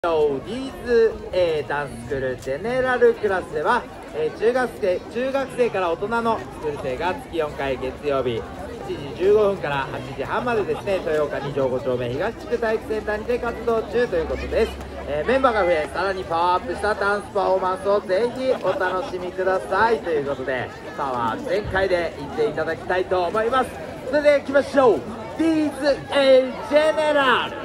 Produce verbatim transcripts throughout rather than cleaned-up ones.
ディーズ A ダンススクールジェネラルクラスでは、えー、中学生中学生から大人のスクール生が月よんかい月曜日しちじじゅうごふんからはちじはんまでですね、豊岡に条ご丁目東地区体育センターにて活動中ということです。えー、メンバーが増え、さらにパワーアップしたダンスパフォーマンスをぜひお楽しみくださいということで、パワー全開でいっていただきたいと思います。それではいきましょう。 ディーズ A ジェネラル。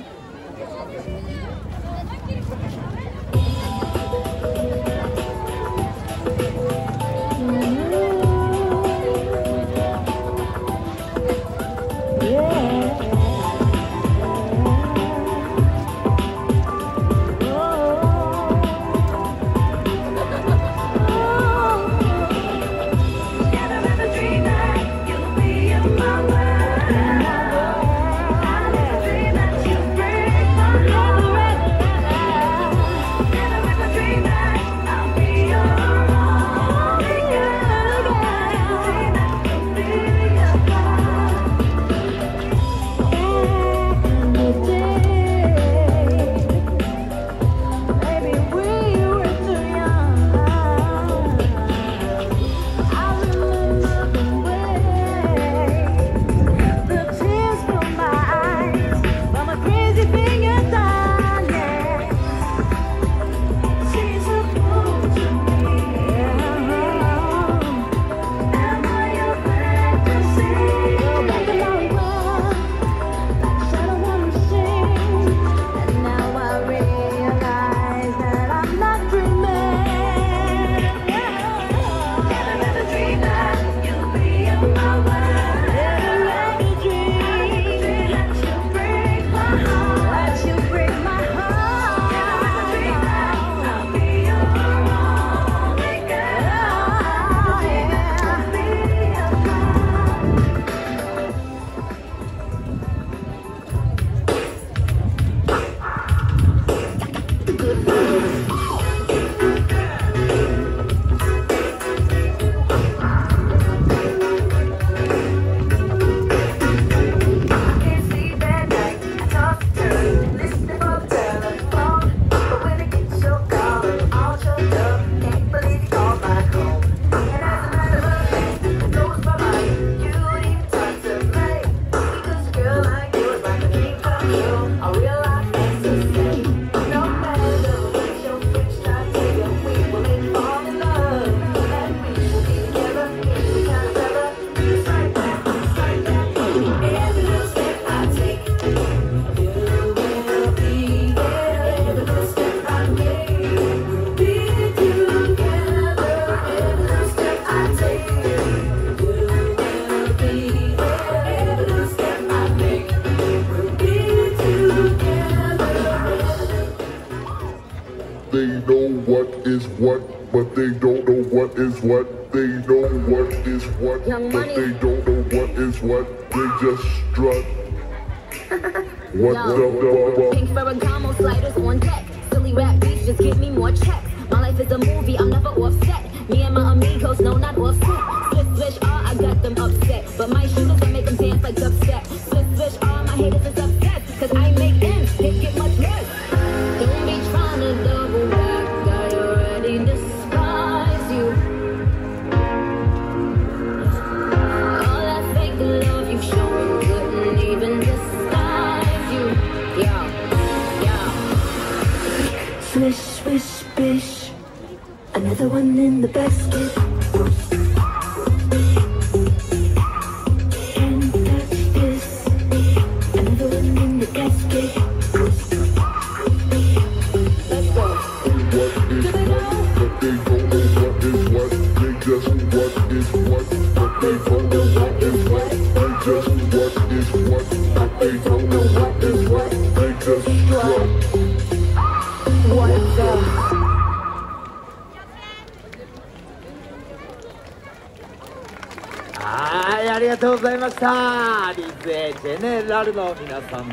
They know what is what, but they don't know what is what. They know what is what, but they don't know what is what. They just strut. What the fuck? Pink Ferragamo sliders on deck. Silly rap beats just give me more checks. My life is a movie, I'm never offset. Me and my amigos, no, not offset. Switch, switch, ah, I got them upset. But my shooters, I make them dance like dubstep. Switch, switch, ah, my haters is upset. Cause I make ends, they get much less. Don't be trying to double back, I already despise you. All that fake love you showing couldn't even disguise you. Yeah, yeah. Swish, swish, bish. Another one in the basket. Can't touch this. Another one in the basket. Let's go. What is what, but they don't know what is what. They just what is what, but they don't know what is what. They just what is what, but they don't know what is what. They just strut. What the? はい、ありがとうございました。ディーズ A ジェネラルの皆さん。